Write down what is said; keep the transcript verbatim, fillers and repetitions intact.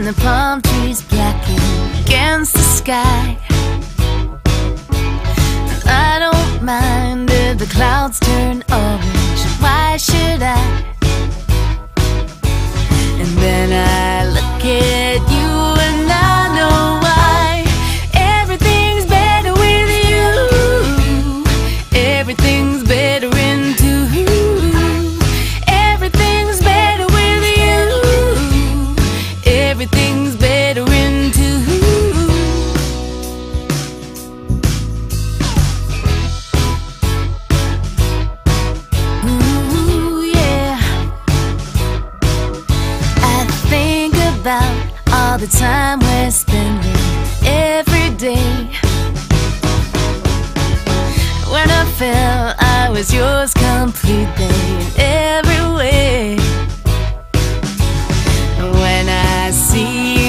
and the palm trees blacken against the sky. I don't mind if the clouds turn orange. Why should I? And then I look at you and I know why. Everything's better with you. Everything's better in two. Everything's better with you. Everything's better in two. Ooh, yeah. I think about all the time we're spending every day. When I felt I was yours completely in every way. When I see